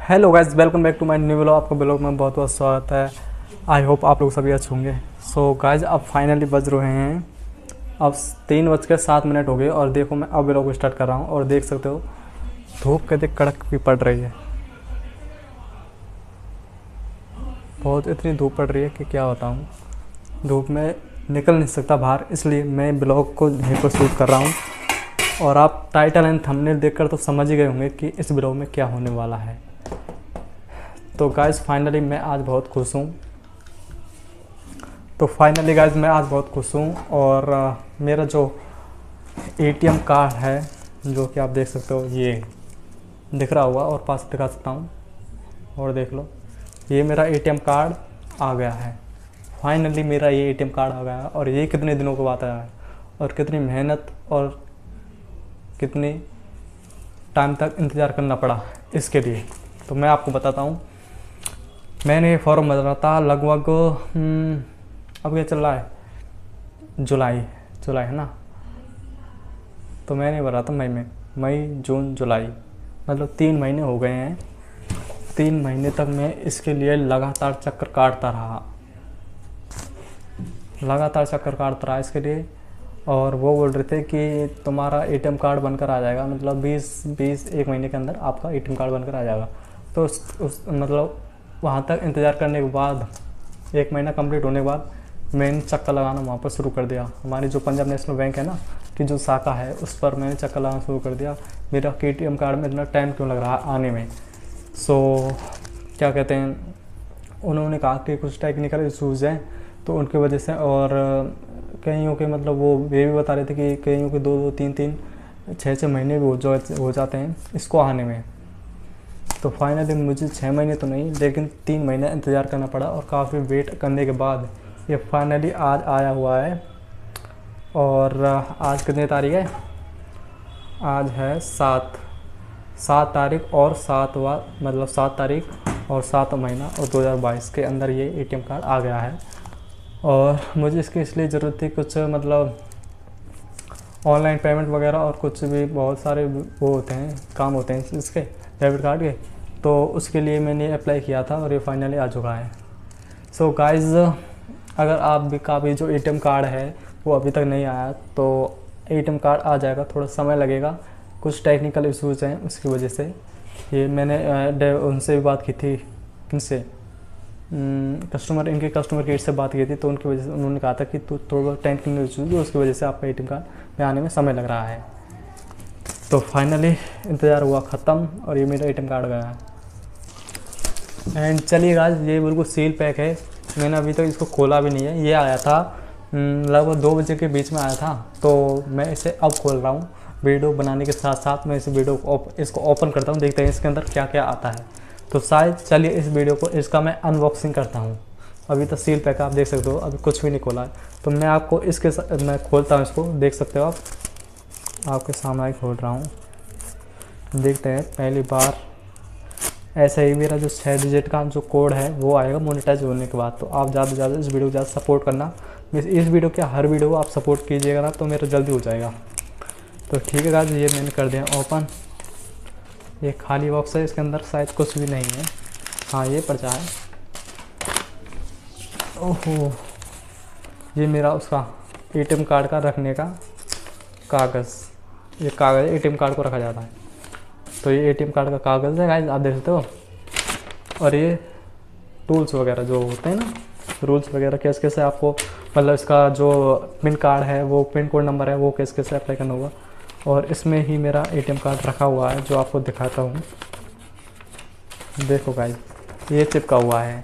Hello guys, welcome back to my new vlog. आपका blog में बहुत बहुत स्वागत है। आई होप आप लोग सभी अच्छे होंगे। सो गाइस, अब फाइनली बज रहे हैं अब 3:07 हो गए और देखो मैं अब व्लॉग स्टार्ट कर रहा हूँ। और देख सकते हो धूप कितनी कड़क भी पड़ रही है। बहुत इतनी धूप पड़ रही है कि क्या बताऊँ। धूप में निकल नहीं सकता बाहर, इसलिए मैं ब्लॉग को यहीं पर शूट कर रहा हूँ। और आप टाइटल एंड थंबनेल देखकर तो समझ ही गए होंगे कि इस ब्लॉग में क्या होने वाला है। तो गाइज़ फाइनली मैं आज बहुत खुश हूँ। और मेरा जो एटीएम कार्ड है, जो कि आप देख सकते हो, ये दिख रहा होगा और पास दिखा सकता हूँ और देख लो, ये मेरा एटीएम कार्ड आ गया है। फाइनली मेरा ये एटीएम कार्ड आ गया है। और ये कितने दिनों के बाद आया है और कितनी मेहनत और कितनी टाइम तक इंतज़ार करना पड़ा इसके लिए, तो मैं आपको बताता हूँ। मैंने फॉर्म भरा था लगभग अब क्या चल रहा है, जुलाई है ना। तो मैंने भरा था मई जून जुलाई, मतलब 3 महीने हो गए हैं। 3 महीने तक मैं इसके लिए लगातार चक्कर काटता रहा इसके लिए। और वो बोल रहे थे कि तुम्हारा एटीएम कार्ड बनकर आ जाएगा, मतलब 1 महीने के अंदर आपका एटीएम कार्ड बनकर आ जाएगा। तो मतलब वहाँ तक इंतज़ार करने के बाद 1 महीना कंप्लीट होने के बाद मैंने चक्कर लगाना वहाँ पर शुरू कर दिया। हमारी जो पंजाब नेशनल बैंक है ना, की जो शाखा है, उस पर मैंने चक्कर लगाना शुरू कर दिया। मेरा एटीएम कार्ड में इतना टाइम क्यों लग रहा है आने में। क्या कहते हैं, उन्होंने कहा कि कुछ टेक्निकल इशूज़ हैं तो उनकी वजह से। और कईयों के मतलब वो ये भी बता रहे थे कि कईयों के 2-2, 3-3, 6-6 महीने भी हो जाते हैं इसको आने में। तो फाइनली मुझे 6 महीने तो नहीं, लेकिन 3 महीने इंतज़ार करना पड़ा। और काफ़ी वेट करने के बाद ये फाइनली आज आया हुआ है। और आज कितनी तारीख है? आज है 7 तारीख और 7 तारीख और 7 महीना और 2022 के अंदर ये एटीएम कार्ड आ गया है। और मुझे इसकी इसलिए ज़रूरत थी, कुछ मतलब ऑनलाइन पेमेंट वगैरह और कुछ भी बहुत सारे वो होते हैं, काम होते हैं इसके डेबिट कार्ड के। तो उसके लिए मैंने अप्लाई किया था और ये फाइनली आ चुका है। सो गाइज़, अगर आप भी का भी जो एटीएम कार्ड है वो अभी तक नहीं आया तो एटीएम कार्ड आ जाएगा, थोड़ा समय लगेगा, कुछ टेक्निकल इश्यूज़ हैं उसकी वजह से। ये मैंने उनसे भी बात की थी, किनसे, इनके कस्टमर केयर से बात की थी। तो उनकी वजह से उन्होंने कहा था कि तो थोड़ा टेक्निकल इश्यूज़ है, उसकी वजह से आपका एटीएम कार्ड में आने में समय लग रहा है। तो फाइनली इंतज़ार हुआ ख़त्म और ये मेरा एटीएम कार्ड गया है। एंड चलिए गाइस, ये बिल्कुल सील पैक है, मैंने अभी तक इसको खोला भी नहीं है। ये आया था लगभग 2 बजे के बीच में आया था। तो मैं इसे अब खोल रहा हूँ, वीडियो बनाने के साथ साथ मैं इस वीडियो को इसको ओपन करता हूँ, देखते हैं इसके अंदर क्या क्या आता है। तो शायद चलिए इस वीडियो को इसका मैं अनबॉक्सिंग करता हूँ। अभी तो सील पैक आप देख सकते हो, अभी कुछ भी नहीं खोला है। तो मैं आपको मैं खोलता हूँ इसको, देख सकते हो आप, आपके सामने खोल रहा हूँ। देखते हैं, पहली बार ऐसा ही मेरा जो 6 डिजिट का जो कोड है वो आएगा मोनेटाइज होने के बाद। तो आप ज़्यादा से ज़्यादा इस वीडियो को ज़्यादा सपोर्ट करना। इस वीडियो के हर वीडियो को आप सपोर्ट कीजिएगा ना, तो मेरा जल्दी हो जाएगा। तो ठीक है गाइस, ये मैंने कर दिया ओपन। ये खाली बॉक्स है, इसके अंदर शायद कुछ भी नहीं है। हाँ, ये पर्चा है। ओहो, ये मेरा उसका एटीएम कार्ड का रखने का कागज़, ये कागज़ एटीएम कार्ड को रखा जाता है। तो ये एटीएम कार्ड का कागज़ है गाइस, आप देख सकते हो। और ये टूल्स वगैरह जो होते हैं ना, रूल्स वगैरह कैसे कैसे आपको, मतलब इसका जो पिन कार्ड है, वो पिन कोड नंबर है, वो कैसे कैसे अप्लाई करना होगा। और इसमें ही मेरा एटीएम कार्ड रखा हुआ है, जो आपको दिखाता हूँ। देखो गाइस, ये चिपका हुआ है,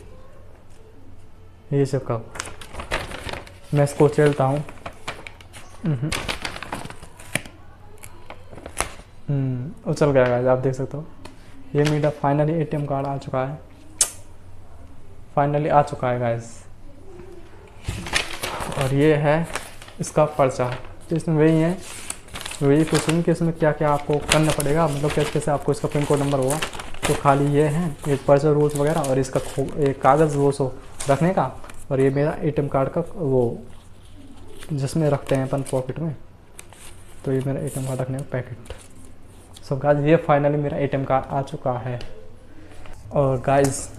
ये चिपका। मैं इसको चलता हूँ। उछल गया गाइस, आप देख सकते हो। ये मेरा फाइनली एटीएम कार्ड आ चुका है, फाइनली आ चुका है गाइस। और ये है इसका पर्चा। तो इसमें वही पूछूँगी कि इसमें क्या क्या आपको करना पड़ेगा, मतलब कैसे कैसे आपको इसका पिन कोड नंबर होगा। तो खाली ये है एक पर्चा, रूल्स वगैरह, और इसका एक कागज़ वो सो रखने का। और ये मेरा एटीएम कार्ड का वो जिसमें रखते हैं अपन पॉकेट में। तो ये मेरा एटीएम कार्ड रखने का पैकेट। सो गाइस, ये फाइनली मेरा एटीएम कार्ड आ चुका है। और गाइस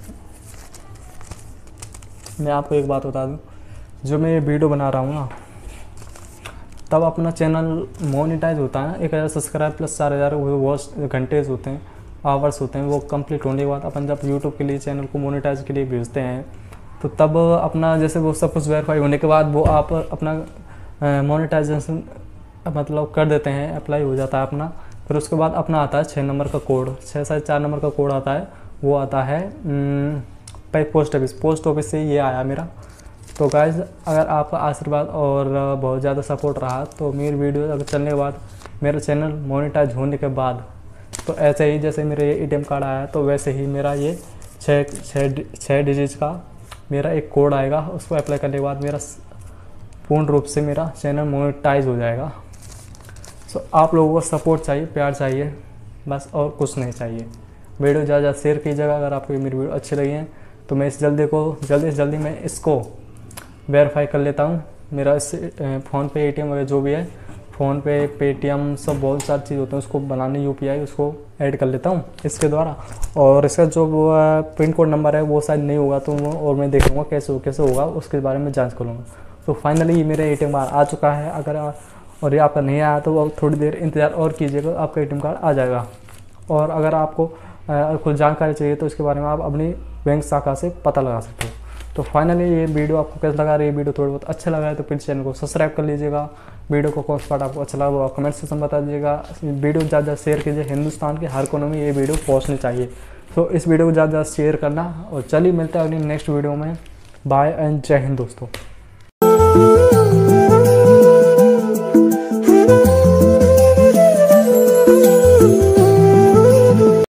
मैं आपको एक बात बता दूं, जो मैं ये वीडियो बना रहा हूँ ना, तब अपना चैनल मोनेटाइज होता है ना, 1000 सब्सक्राइब प्लस 4000 वॉच घंटे होते हैं, आवर्स होते हैं, वो कंप्लीट होने के बाद अपन जब यूट्यूब के लिए चैनल को मोनेटाइज के लिए भेजते हैं, तो तब अपना जैसे वो सब कुछ वेरीफाई होने के बाद वो आप अपना मोनेटाइजेशन मतलब कर देते हैं, अप्लाई हो जाता है अपना। फिर उसके बाद अपना आता है 6 नंबर का कोड, 6 से 4 नंबर का कोड आता है, वो आता है पोस्ट ऑफिस से ये आया मेरा। तो गाइज़ अगर आपका आशीर्वाद और बहुत ज़्यादा सपोर्ट रहा तो मेरी वीडियो अगर चलने के बाद, मेरा चैनल मोनेटाइज होने के बाद, तो ऐसे ही जैसे मेरा ये ATM कार्ड आया तो वैसे ही मेरा ये 6 डिजिट का मेरा एक कोड आएगा, उसको अप्लाई करने के बाद मेरा पूर्ण रूप से मेरा चैनल मोनेटाइज हो जाएगा। सो आप लोगों को सपोर्ट चाहिए, प्यार चाहिए, बस और कुछ नहीं चाहिए। वीडियो ज़्यादा शेयर कीजिएगा। अगर आपको मेरी वीडियो अच्छी लगी है तो मैं इस जल्दी से जल्दी मैं इसको वेरीफाई कर लेता हूँ। मेरा इस फ़ोनपे ATM वगैरह जो भी है, फ़ोनपे पेटीएम सब बहुत सारी चीज़ होते हैं, उसको बनाने UPI उसको ऐड कर लेता हूँ इसके द्वारा। और इसका जो पिन कोड नंबर है वो शायद नहीं होगा, तो वो और मैं देख लूँगा कैसे होगा, उसके बारे में जांच करूँगा। तो फाइनली मेरा ATM कार्ड आ चुका है। अगर और ये आपका नहीं आया तो थोड़ी देर इंतज़ार और कीजिएगा, आपका ATM कार्ड आ जाएगा। और अगर आपको कुछ जानकारी चाहिए तो इसके बारे में आप अपनी बैंक शाखा से पता लगा सकते हो। तो फाइनली ये वीडियो आपको कैसा लगा, ये वीडियो थोड़ा बहुत अच्छा लगा है तो प्लीज़ चैनल को सब्सक्राइब कर लीजिएगा। वीडियो को कौन सा पार्ट आपको अच्छा लगा वो आप कमेंट सेक्शन बता दीजिएगा। वीडियो ज़्यादा शेयर कीजिए, हिंदुस्तान के हर कोने में ये वीडियो पहुँचनी चाहिए। तो इस वीडियो को ज़्यादा शेयर करना। और चलिए मिलते हैं अगली नेक्स्ट वीडियो में। बाय एंड जय हिंद दोस्तों।